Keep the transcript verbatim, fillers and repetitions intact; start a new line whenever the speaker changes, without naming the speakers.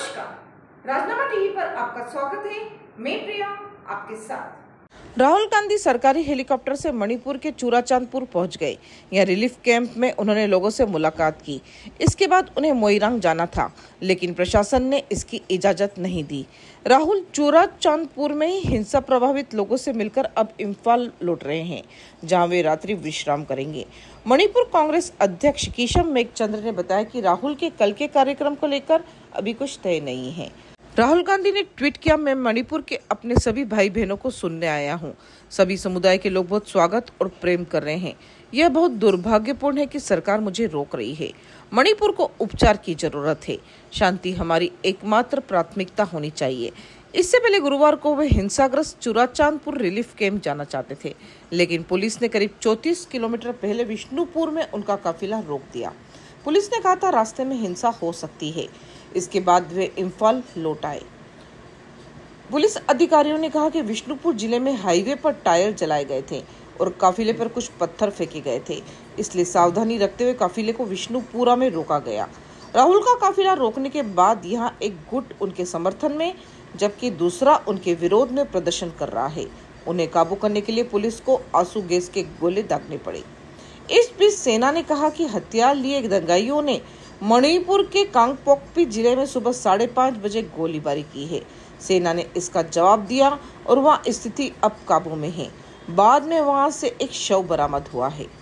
नमस्कार, राजनामा टीवी पर आपका स्वागत है। मैं प्रिया आपके साथ।
राहुल गांधी सरकारी हेलीकॉप्टर से मणिपुर के चूराचांदपुर पहुंच गए। यहां रिलीफ कैंप में उन्होंने लोगों से मुलाकात की। इसके बाद उन्हें मोइरांग जाना था, लेकिन प्रशासन ने इसकी इजाजत नहीं दी। राहुल चूराचांदपुर में ही हिंसा प्रभावित लोगों से मिलकर अब इम्फाल लौट रहे हैं, जहां वे रात्रि विश्राम करेंगे। मणिपुर कांग्रेस अध्यक्ष किशम मेघचंद्र ने बताया कि राहुल के कल के कार्यक्रम को लेकर अभी कुछ तय नहीं है। राहुल गांधी ने ट्वीट किया, मैं मणिपुर के अपने सभी भाई बहनों को सुनने आया हूं। सभी समुदाय के लोग बहुत स्वागत और प्रेम कर रहे हैं। यह बहुत दुर्भाग्यपूर्ण है कि सरकार मुझे रोक रही है। मणिपुर को उपचार की जरूरत है। शांति हमारी एकमात्र प्राथमिकता होनी चाहिए। इससे पहले गुरुवार को वे हिंसाग्रस्त चूराचांदपुर रिलीफ कैंप जाना चाहते थे, लेकिन पुलिस ने करीब चौंतीस किलोमीटर पहले विष्णुपुर में उनका काफिला रोक दिया। पुलिस ने कहा था रास्ते में हिंसा हो सकती है। इसके बाद वे इम्फाल लौट आए। पुलिस अधिकारियों ने कहा कि विष्णुपुर जिले में हाईवे पर टायर जलाए गए थे और काफिले पर कुछ पत्थर फेंके गए थे, इसलिए सावधानी रखते हुए काफिले को विष्णुपुरा में रोका गया। राहुल का काफिला रोकने के बाद यहां एक गुट उनके समर्थन में, जबकि दूसरा उनके विरोध में प्रदर्शन कर रहा है। उन्हें काबू करने के लिए पुलिस को आंसू गैस के गोले दागने पड़े। इस बीच सेना ने कहा कि हथियार लिए दंगाइयों ने मणिपुर के कांगपोकपी जिले में सुबह साढ़े पाँच बजे गोलीबारी की है। सेना ने इसका जवाब दिया और वहां स्थिति अब काबू में है। बाद में वहां से एक शव बरामद हुआ है।